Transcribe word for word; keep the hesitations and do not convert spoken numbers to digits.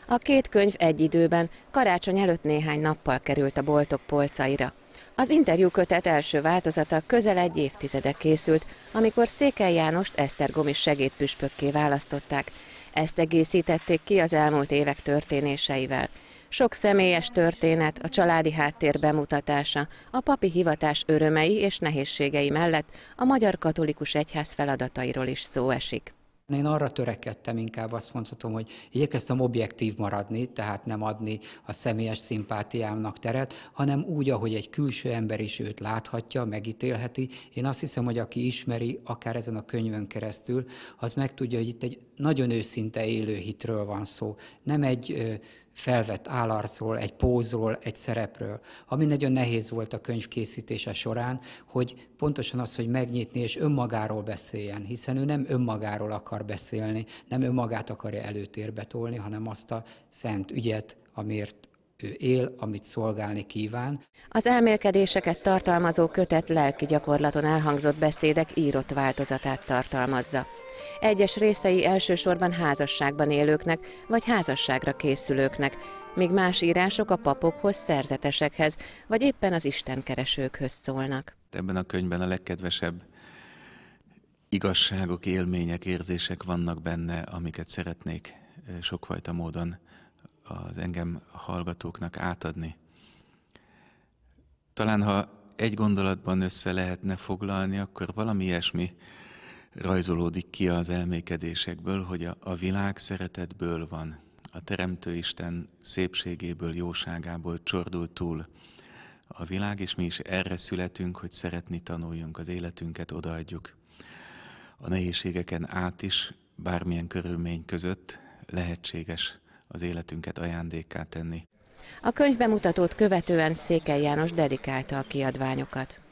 A két könyv egy időben, karácsony előtt néhány nappal került a boltok polcaira. Az interjúkötet első változata közel egy évtizede készült, amikor Székely Jánost esztergomi segédpüspökké választották. Ezt egészítették ki az elmúlt évek történéseivel. Sok személyes történet, a családi háttér bemutatása, a papi hivatás örömei és nehézségei mellett a magyar katolikus egyház feladatairól is szó esik. Én arra törekedtem, inkább azt mondhatom, hogy igyekeztem objektív maradni, tehát nem adni a személyes szimpátiámnak teret, hanem úgy, ahogy egy külső ember is őt láthatja, megítélheti. Én azt hiszem, hogy aki ismeri, akár ezen a könyvön keresztül, az megtudja, hogy itt egy nagyon őszinte élő hitről van szó. Nem egy felvett állarcról, egy pózról, egy szerepről. Ami nagyon nehéz volt a könyv készítése során, hogy pontosan az, hogy megnyitni és önmagáról beszéljen, hiszen ő nem önmagáról akar beszélni, nem önmagát akarja előtérbe tolni, hanem azt a szent ügyet, amiért ő él, amit szolgálni kíván. Az elmélkedéseket tartalmazó kötet lelki gyakorlaton elhangzott beszédek írott változatát tartalmazza. Egyes részei elsősorban házasságban élőknek vagy házasságra készülőknek, míg más írások a papokhoz, szerzetesekhez vagy éppen az istenkeresőkhöz szólnak. Ebben a könyvben a legkedvesebb igazságok, élmények, érzések vannak benne, amiket szeretnék sokfajta módon az engem hallgatóknak átadni. Talán ha egy gondolatban össze lehetne foglalni, akkor valami ilyesmi rajzolódik ki az elmékedésekből, hogy a, a világ szeretetből van, a Teremtő Isten szépségéből, jóságából csordul túl a világ, és mi is erre születünk, hogy szeretni tanuljunk, az életünket odaadjuk. A nehézségeken át is, bármilyen körülmény között lehetséges az életünket ajándékká tenni. A könyvbemutatót követően Székely János dedikálta a kiadványokat.